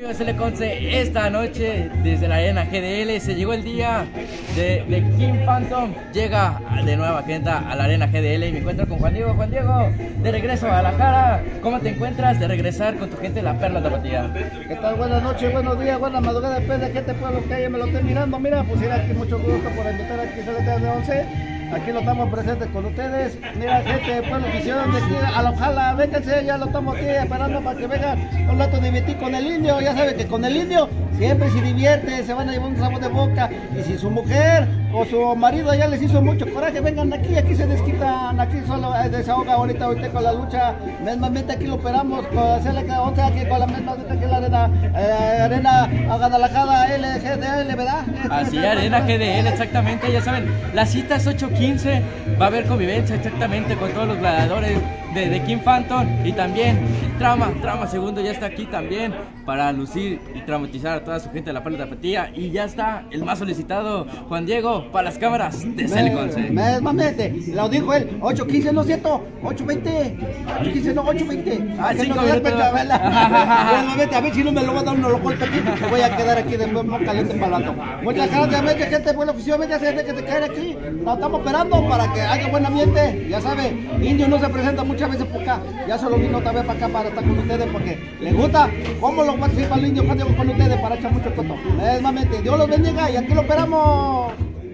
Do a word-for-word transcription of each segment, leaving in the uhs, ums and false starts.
Sele Conce, esta noche desde la arena G D L se llegó el día de, de King Phantom. Llega de nueva cuenta a la arena G D L y me encuentro con Juan Diego. Juan Diego, de regreso a la cara, ¿cómo te encuentras de regresar con tu gente de la Perla Tapatía? ¿Qué tal? Buenas noches, buenos días, buenas madrugadas, depende de qué te pueblo que haya, me lo esté mirando. Mira, pues ir aquí, mucho gusto por invitar aquí a la de once. Aquí lo estamos presentes con ustedes. Mira, gente, pueblo visión de aquí a la Ojala, vénganse, ya lo estamos aquí esperando para que vengan un rato de divertir con el indio. Ya saben que con el indio siempre se divierte, se van a llevar un sabor de boca. Y si su mujer o su marido ya les hizo mucho coraje, vengan aquí, aquí se desquitan, aquí solo desahoga ahorita, ahorita con la lucha. Mismamente aquí lo operamos con hacerle once aquí con la misma que la arena, eh, arena Guadalajara L G D L, ¿verdad? Así, arena G D L, exactamente, ya saben, la cita es ocho quince, va a haber convivencia exactamente con todos los gladiadores de, de King Phantom y también Trauma, Trauma Segundo ya está aquí también para lucir y traumatizar a toda su gente de la Perla Tapatía. Y ya está el más solicitado, Juan Diego, para las cámaras de Sele Conce. Mesmamente, lo dijo él, ocho quince, no es cierto, ocho veinte, ocho quince, no, ocho veinte. Ah, cinco no minutos. A ver si no me lo va a dar uno lo golpe aquí, me voy a quedar aquí de nuevo caliente para el rato. Muchas gracias, gente, buena oficial, ya se ve que te cae aquí. Nos estamos esperando para que haya buen ambiente. Ya sabe, Indio no se presenta muchas veces por acá, ya solo vino otra vez para acá para estar con ustedes porque le gusta cómo lo participa el Indio cuando con ustedes para echar mucho coto. Mesmamente, Dios los bendiga y aquí lo esperamos.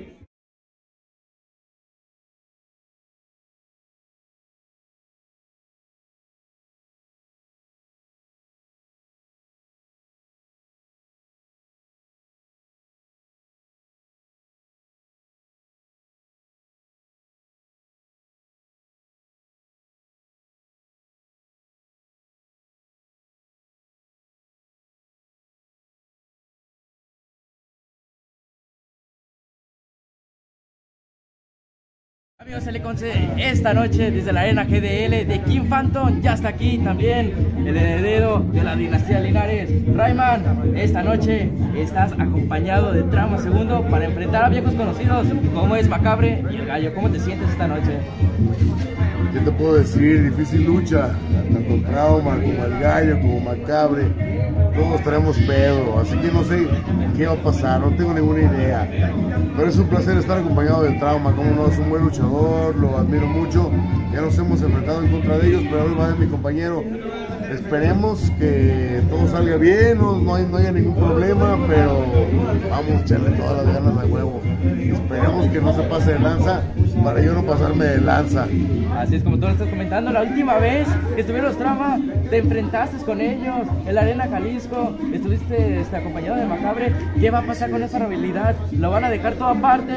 Amigos Sele Conce, esta noche desde la arena G D L de King Phantom ya está aquí también el heredero de la dinastía Linares, Rayman. Esta noche estás acompañado de Trauma Segundo para enfrentar a viejos conocidos como es Macabre y el Gallo. ¿Cómo te sientes esta noche? ¿Qué te puedo decir? Difícil lucha, tanto Trauma como el Gallo, como Macabre, todos traemos pedo, así que no sé qué va a pasar, no tengo ninguna idea, pero es un placer estar acompañado del Trauma, como no, es un buen luchador, lo admiro mucho, ya nos hemos enfrentado en contra de ellos, pero hoy va a ser mi compañero. Esperemos que todo salga bien, no, no, hay, no haya ningún problema, pero vamos a echarle todas las ganas de huevo. Esperemos que no se pase de lanza para yo no pasarme de lanza. Así es como tú lo estás comentando, la última vez que estuvieron los Trauma, te enfrentaste con ellos en la arena Jalisco, estuviste este, acompañado de Macabre. ¿Qué va a pasar con esa rivalidad? ¿Lo van a dejar todo aparte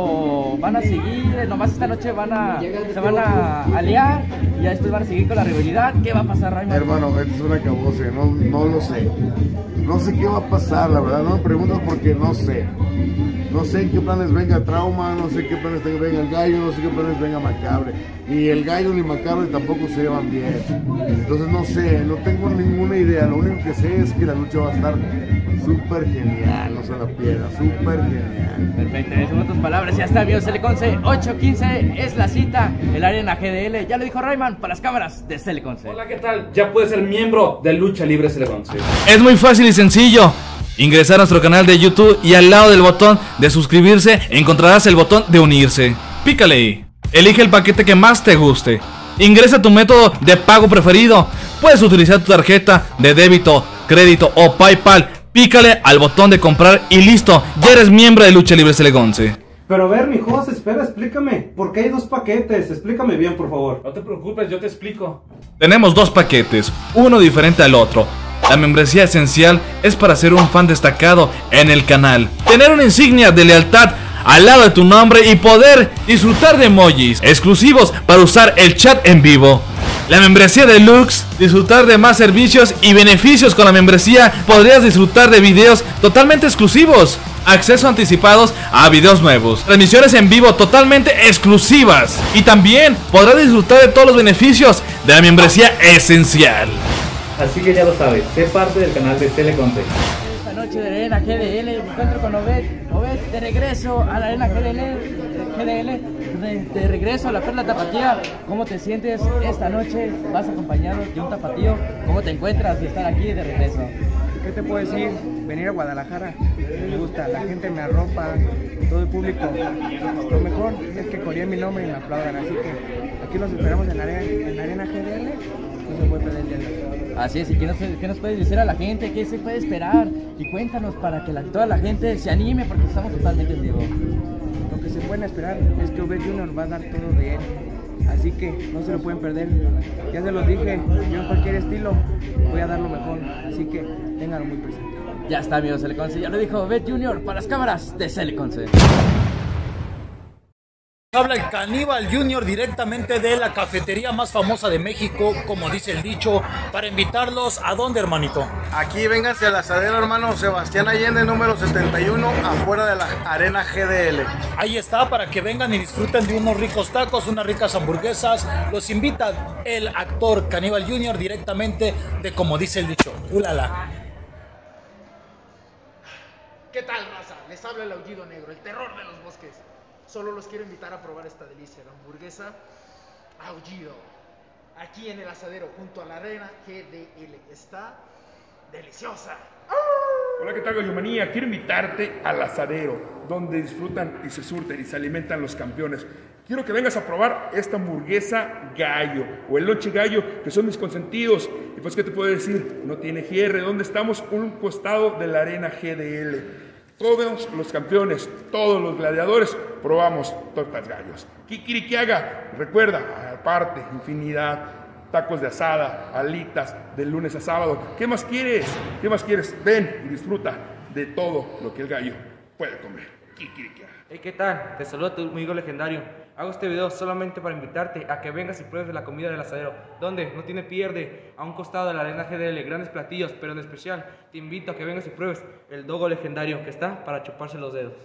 o van a seguir? Nomás esta noche van a, se van a aliar y ya después van a seguir con la rivalidad. ¿Qué va a pasar, Rayman? Hermano, esto es una cabose, no, no lo sé. No sé qué va a pasar, la verdad, no me preguntas porque no sé. No sé en qué planes venga Trauma, no sé qué planes venga el Gallo, no sé qué planes venga Macabre. Ni el Gallo ni Macabre tampoco se llevan bien. Entonces no sé, no tengo ninguna idea. Lo único que sé es que la lucha va a estar súper genial, no se la pierda, súper genial. Perfecto, en otras palabras, ya está, amigos Sele Conce, ocho quince es la cita en la arena G D L. Ya lo dijo Rayman para las cámaras de Sele Conce. Hola, ¿qué tal? Ya puedes ser miembro de Lucha Libre Sele Conce. Es muy fácil y sencillo. Ingresar a nuestro canal de YouTube y al lado del botón de suscribirse encontrarás el botón de unirse. Pícale ahí. Elige el paquete que más te guste. Ingresa tu método de pago preferido. Puedes utilizar tu tarjeta de débito, crédito o PayPal. Pícale al botón de comprar y listo. Ya eres miembro de Lucha Libre Sele Conce. Pero a ver, mi José, espera, explícame. ¿Por qué hay dos paquetes? Explícame bien, por favor. No te preocupes, yo te explico. Tenemos dos paquetes, uno diferente al otro. La membresía esencial es para ser un fan destacado en el canal, tener una insignia de lealtad al lado de tu nombre y poder disfrutar de emojis exclusivos para usar el chat en vivo. La membresía deluxe, disfrutar de más servicios y beneficios. Con la membresía podrías disfrutar de videos totalmente exclusivos, acceso anticipados a videos nuevos, transmisiones en vivo totalmente exclusivas y también podrás disfrutar de todos los beneficios de la membresía esencial. Así que ya lo sabes, sé parte del canal de Sele Conce. Esta noche de arena G D L me encuentro con Obed. Obed, de regreso a la arena G D L, G D L de, de regreso a la Perla Tapatía. ¿Cómo te sientes esta noche? ¿Vas acompañado de un tapatío? ¿Cómo te encuentras de estar aquí de regreso? ¿qué te puedo decir? Venir a Guadalajara, me gusta, la gente me arropa, todo el público. Lo mejor es que coreen mi nombre y me aplaudan, así que aquí los esperamos en la arena, en la arena G D L, no se puede perder el día de hoy. Así es, ¿y qué nos, qué nos puedes decir a la gente? ¿Qué se puede esperar? Y cuéntanos para que la, toda la gente se anime, porque estamos totalmente en vivo. Lo que se pueden esperar es que Obed Junior va a dar todo de él, así que no se lo pueden perder. Ya se los dije, yo en cualquier estilo voy a dar lo mejor, así que ténganlo muy presente. Ya está, amigos, Celeconce, ya lo dijo Obed Junior para las cámaras de Celeconce. Habla el Caníbal Junior directamente de la cafetería más famosa de México, como dice el dicho, para invitarlos a dónde, hermanito. Aquí vénganse al asadero, hermano Sebastián Allende, número setenta y uno, afuera de la arena G D L. Ahí está, para que vengan y disfruten de unos ricos tacos, unas ricas hamburguesas. Los invita el actor Caníbal Junior directamente de como dice el dicho. ¡Ulala! ¿Qué tal, raza? Les habla el Aullido Negro, el terror de los bosques. Solo los quiero invitar a probar esta delicia de hamburguesa Aullido. Aquí en el asadero, junto a la arena G D L. Está deliciosa. Hola, ¿qué tal, Gallomanía? Quiero invitarte al asadero, donde disfrutan y se surten y se alimentan los campeones. Quiero que vengas a probar esta hamburguesa gallo o el lonche gallo, que son mis consentidos. Y pues, ¿qué te puedo decir? No tiene cierre. ¿Dónde estamos? Un costado de la arena G D L. Todos los campeones, todos los gladiadores, probamos tortas gallos. Kikirikiaga, recuerda, aparte, infinidad, tacos de asada, alitas, de lunes a sábado. ¿Qué más quieres? ¿Qué más quieres? Ven y disfruta de todo lo que el gallo puede comer. Kikirikiaga. Hey, ¿qué tal? Te saluda tu amigo legendario. Hago este video solamente para invitarte a que vengas y pruebes de la comida del asadero, donde no tiene pierde, a un costado de la arena G D L, grandes platillos, pero en especial te invito a que vengas y pruebes el dogo legendario, que está para chuparse los dedos.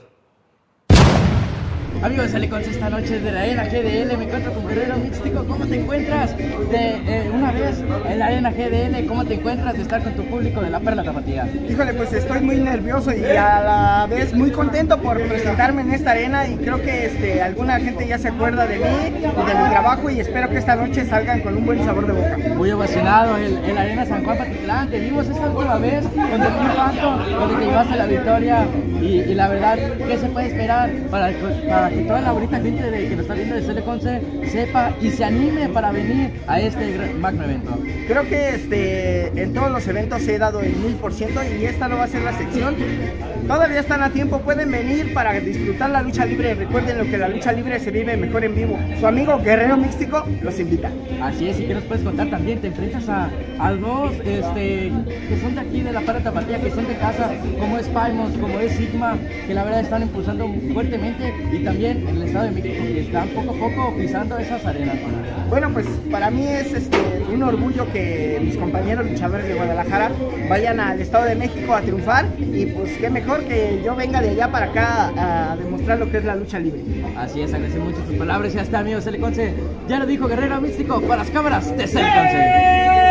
Amigos de Celeconce, esta noche de la arena G D L me encuentro con Guerrero Místico. ¿Cómo te encuentras de eh, una vez en la arena G D L? ¿Cómo te encuentras de estar con tu público de la Perla Tapatía? Híjole, pues estoy muy nervioso y a la vez muy contento por presentarme en esta arena, y creo que este, alguna gente ya se acuerda de mí y de mi trabajo, y espero que esta noche salgan con un buen sabor de boca. Muy emocionado en, en la arena San Juan Patitlán. Te vimos esta última vez con The King Phantom, donde te llevaste la victoria, y, y la verdad, ¿qué se puede esperar para, para que toda la ahorita gente de, que nos está viendo de Celeconce sepa y se anime para venir a este magno evento? Creo que este, en todos los eventos he dado el mil por ciento, y esta no va a ser la sección. Todavía están a tiempo, pueden venir para disfrutar la lucha libre. Recuerden lo que la lucha libre se vive mejor en vivo. Su amigo Guerrero Místico los invita. Así es, y ¿qué nos puedes contar también? Te enfrentas a, a dos este, que son de aquí de la Perla Tapatía, que son de casa, como es Paimos, como es Sigma, que la verdad están impulsando fuertemente, y también en el Estado de México, que están poco a poco pisando esas arenas. Bueno, pues para mí es este, un orgullo que mis compañeros luchadores de Guadalajara vayan al Estado de México a triunfar, y pues qué mejor que yo venga de allá para acá a demostrar lo que es la lucha libre. Así es, agradecemos mucho tus palabras. Y hasta, amigos de Celeconce, ya lo dijo Guerrero Místico para las cámaras de Celeconce.